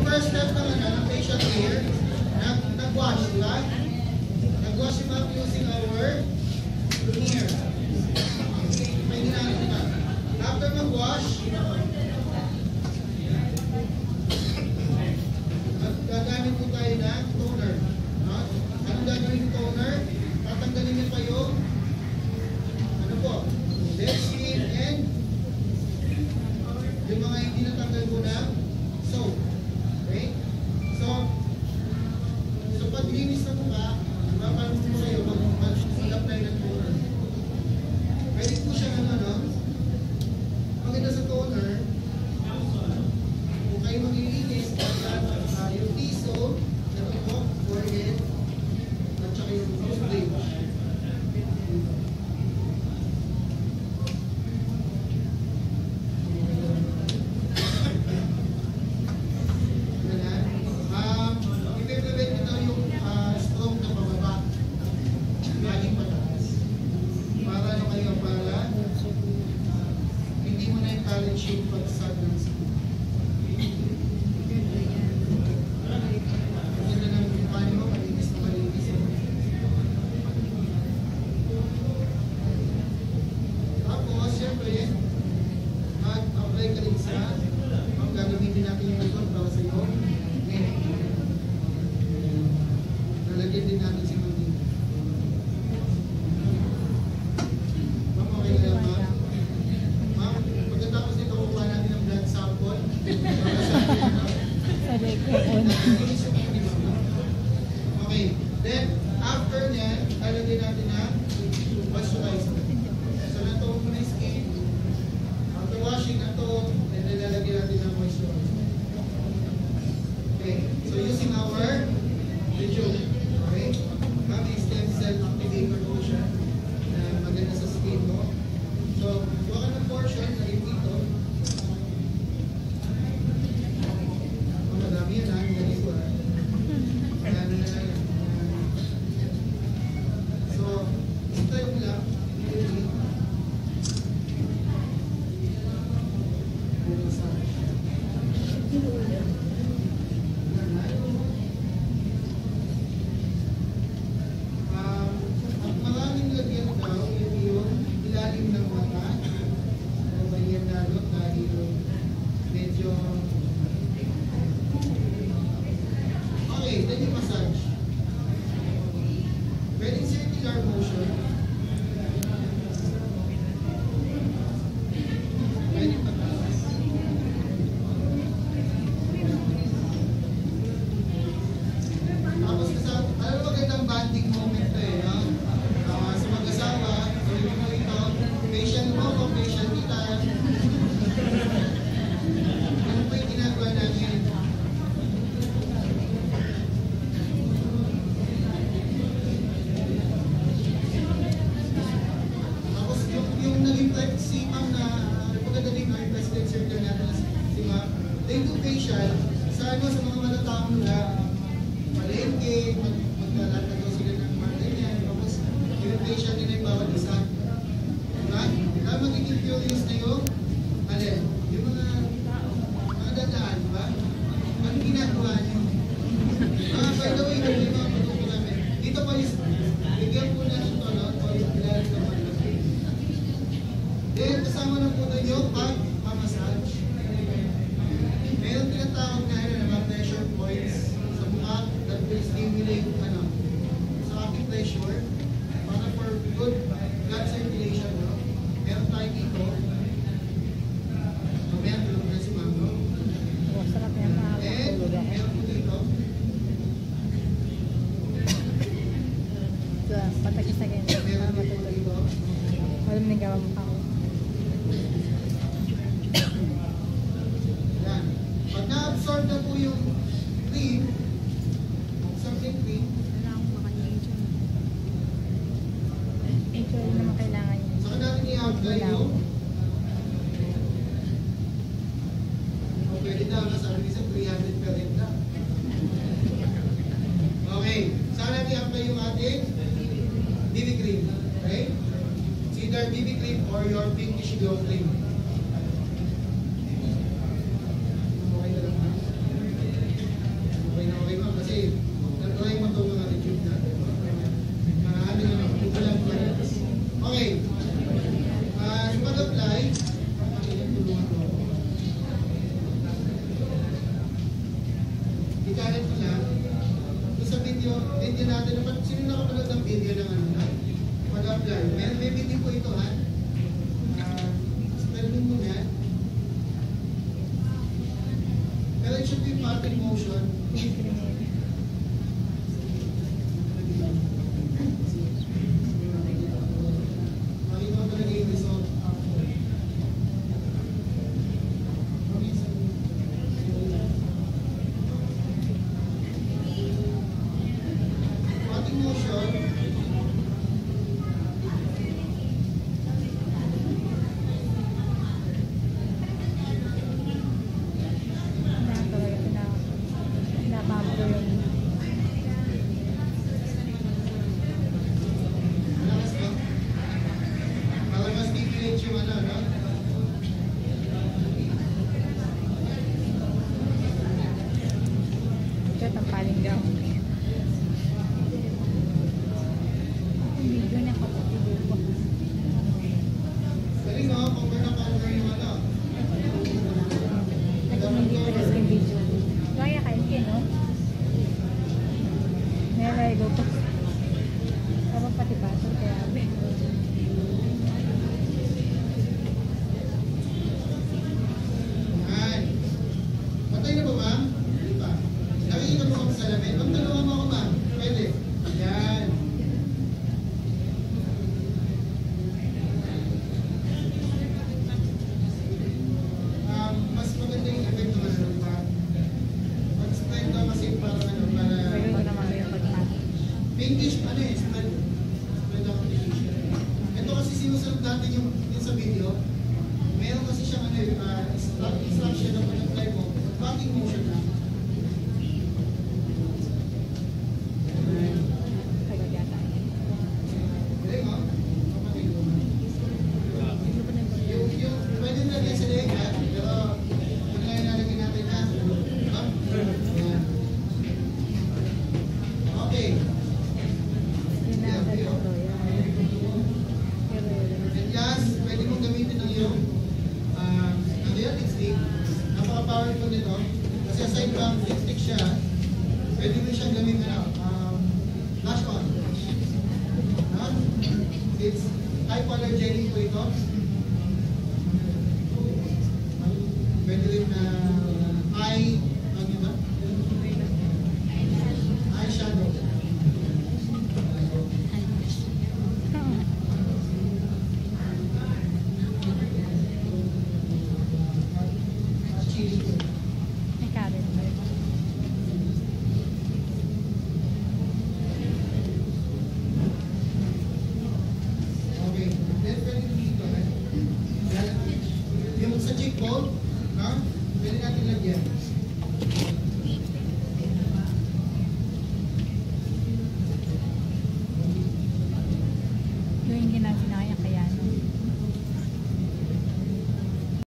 first step naman ng facial care, nag-wash, di ba? Nag-wash him up using our mirror. May ginagawa ka. After mag-wash, gagamit po tayo ng toner. No? Anong gagawin yung toner? Tatanggalin niyo pa yung ano po? Dead skin and yung mga hindi natanggal po na soap. Okay? So paglinis na mukha, diba, paano po kayo mag-apply ng toner? Pwede po siya no? Maganda sa toner, kung kayo maglilinis, yung T-zone, ito po, forehead, at saka yung nose bridge. Okay, then after nyan, lalagyan natin na moisturizer. So natuwa mo na yung skin. After washing na to, then lalagyan natin na moisturizer. Okay, so using our tube. Okay, kami stem cell activator po siya na maganda sa skin mo. So, kuha ka ng portion, lagyan dito. Madami yan ha, ganito ha. So, ito yung lang. Maraming lagyan daw, yung ilalim ng mata. O ba yan dalot dahil medyo okay, then yung massage. Pwedeng circular motion. Pwedeng pataas. Tapos alam mo magandang bonding moment to eh, no? Sa mag-asawa, sabi mo ito, patient mo o patient kita. Ano po yung ginagawa namin? Si Ma'am na pagkagaling na yung president circle natin si Ma'am, they do facial sa sa mga matataong na palengke, maglalata daw sila ng mga ganyan, tapos yung facial nila yung bawat isa. Diba? Kaya magiging curious na yung yung mga dadaan, diba? Ano ginagawa niyo? By the way, yung mga patuto namin, dito po is, bigyan po na ng tono, o yung ilalagay ng mga then, kasama na po tayo pag-massage. Meron tinatawag na mga pressure points sa mukha that will stimulate sa ating pressure para for good blood circulation. No? Meron tayo dito. Mamaya tulog na si Ma'am. And meron po dito. Patakis na ganyan. Meron po dito. Walang nagawa mo pa ako. Yan. Pag na-absorb na po yung cream, something cream, ito rin naman kailangan yun. saka natin i-apply yung pwede daw, nasabi isa 300 per rin na. Okay. Saan natin i-apply yung ating BB cream? Okay? It's either BB cream or your pinkish glow cream. Okay na lang. video natin. Sino nakapanood ng video ng ano na? Mag-apply. May video po ito ha. Spelling mo na. Pero it should be pattern motion. Makita mo talaga yung result. Pattern motion. Malakas ba? Para mas stimulate yung ano, no? Ito, tampaling daw. Ang video na kapatid ko. Galing no? Cover na cover yung ano. Nag-umilipas yung video. Kaya kain ka, no? Meron ko po. Parang pati baso, kaya abe. Yan. Patay na ba, ma'am? Hindi pa. Nakikita mo ako sa salamin. Magtanungan mo ako, ma'am. Pwede. Yan. Mas maganda yung effect ng ano pa. Pag-spread ka kasi parang ano, para Meron ko naman yung pagpati. pinkish, ano eh, spread. Spread ako pinkish. Ito kasi sinusunod natin yung sa video. Meron kasi siyang ano, instruction na pag-apply mo. Backing motion na. Agad yata. Galing mo? Kapatid ko. Yung pwede na rin sa leg ha, pero yun lang yung nalagyan natin ha. Ha? Yan. Okay. Yun na agad ito. And last, pwede mong gamitin ng iyong Royale stick. Napaka-powerful nito. Kasi aside from lipstick siya, pwede mo siyang gamitin flash on. No? It's hypoallergenic po ito. Pwede rin na